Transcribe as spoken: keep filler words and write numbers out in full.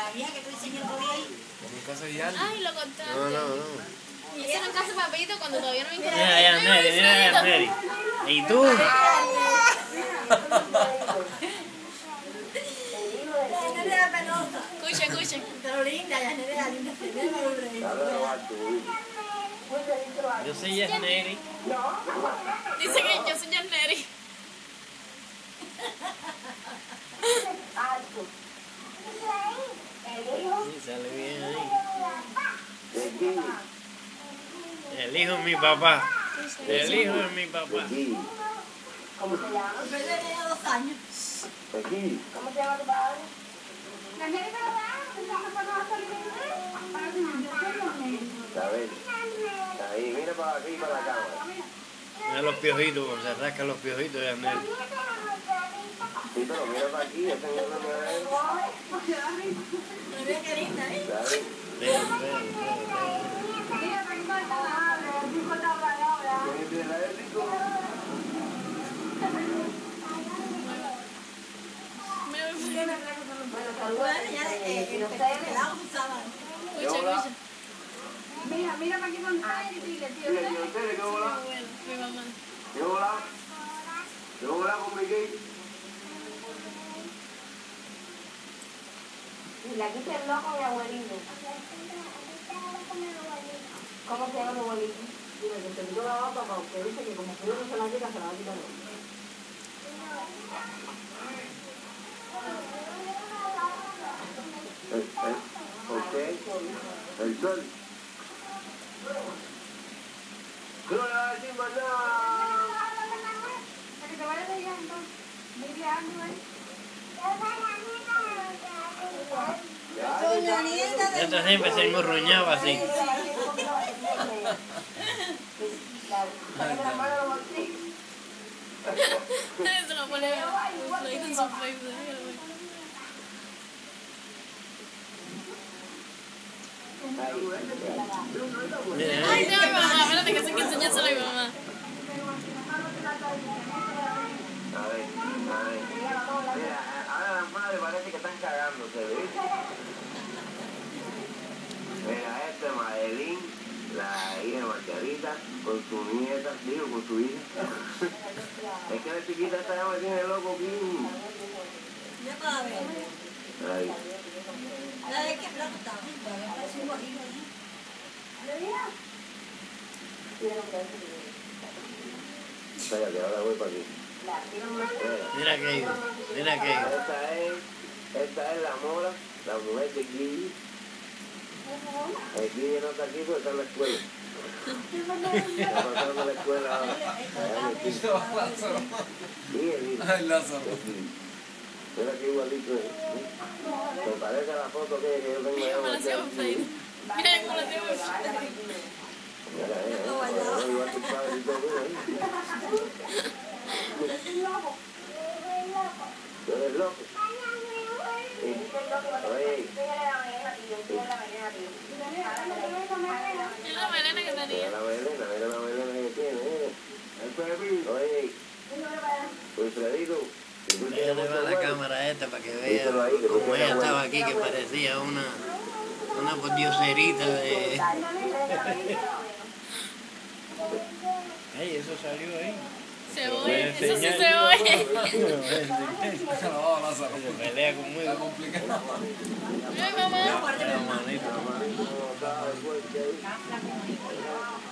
la vieja que tú enseñé el otro día ahí. Como en casa de alguien. Ay, lo contaste. No, no, no. Y eso era en casa de Papito cuando todavía no me Mira allá, Neri, mira allá, Neri. ¿Y tú? Escuchen, escuchen. Pero linda, ya Nerea, linda. Yo soy Yasneri. Dice que yo soy Yasneri. Sí, sale bien ahí. El hijo es mi papá. El hijo es mi papá. ¿Cómo se llama? Yo tenía dos años. ¿Cómo se llama tu padre? ¿Sabes? Ahí, mira para aquí, para la cámara. Mira los piojitos, se rascan los piojitos, Yasneri. Sí, pero mira para aquí, ese es el nombre de él. Mira qué linda, ¿eh? ¿Sabes? Ven, ven, ven, ven. ¿Quién es el rico? Bueno, ya eh, el pelado usaba. Escuchen, escuchen. Mira, mira para aquí con Neri y dile, tío. Mira, yo sé que hola. Bueno, mi mamá. Yo hola. Yo hola con Miguel. Y la quise el loco mi abuelito. ¿Cómo se llama mi abuelito? Dile que se dio la bata porque dice que como que uno se la quita, se la va a quitar. El, el, ok. El sol. ¿Qué no le va a decir más nada? Para que te vayas de allá entonces. Dile a Ángel. Doña Nieta Esto siempre se engorroñaba así. Se lo pone un fleito en su Facebook. Mira, Ay, no, mi mamá, espérate que sé que enseñárselo a mi mamá. A ver, a ver. Mira, ahora las madres parece que están cagándose, ¿viste? Mira, esta es Madeline, la hija de Margarita, con su nieta, digo, con su hija. Es que la chiquita esta ya me tiene loco aquí. Yo todavía. Ahí. La de que flaco estaba. Todavía parece un guajillo ahí. Cállate, ahora voy para aquí. mira aquello, mira aquello. Esta es, esta es la Mora, la mujer de Guille. El Guille no está aquí porque está en la escuela. Está pasando la escuela ahora. Allá en el Guille. Lázaro. Guille, Guille. Ay, Lázaro. Mira qué igualito es. Me parece a la foto que, que yo tengo allá. Me la hacía un fleito. Mira cómo la hacía un fleito. Mira, eh, eh, igual tu padre y todo, ¿eh? ¿Tú eres loco? Sí. Oye, Es la melena que mira tenía. la melena, mira la melena que tiene, mira. Oye, Wilfredito, si tú tienes Déjale mucho va la huevo, cámara esta para que vea díselo ahí, que tú cómo ella tienes estaba huevo. aquí, que parecía una, una pordioserita de... Ay, eso salió ahí. Se Voy a oye, eso sí enseñar. se oye. No, Lázaro. Se pelea conmigo. Está complicado. Ay, mamá. La manito. La manito no estaba de fuerte ahí.